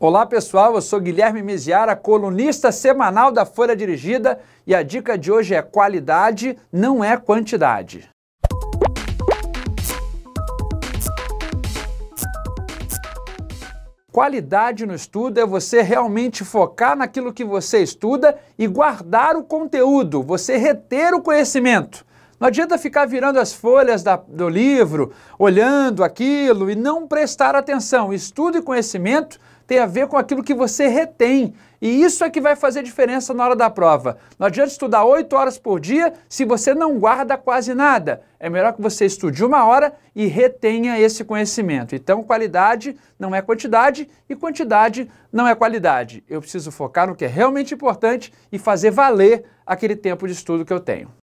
Olá pessoal, eu sou Guilherme Miziara, colunista semanal da Folha Dirigida, e a dica de hoje é qualidade, não é quantidade. Qualidade no estudo é você realmente focar naquilo que você estuda e guardar o conteúdo, você reter o conhecimento. Não adianta ficar virando as folhas do livro, olhando aquilo e não prestar atenção. Estudo e conhecimento tem a ver com aquilo que você retém. E isso é que vai fazer diferença na hora da prova. Não adianta estudar 8 horas por dia se você não guarda quase nada. É melhor que você estude 1 hora e retenha esse conhecimento. Então, qualidade não é quantidade e quantidade não é qualidade. Eu preciso focar no que é realmente importante e fazer valer aquele tempo de estudo que eu tenho.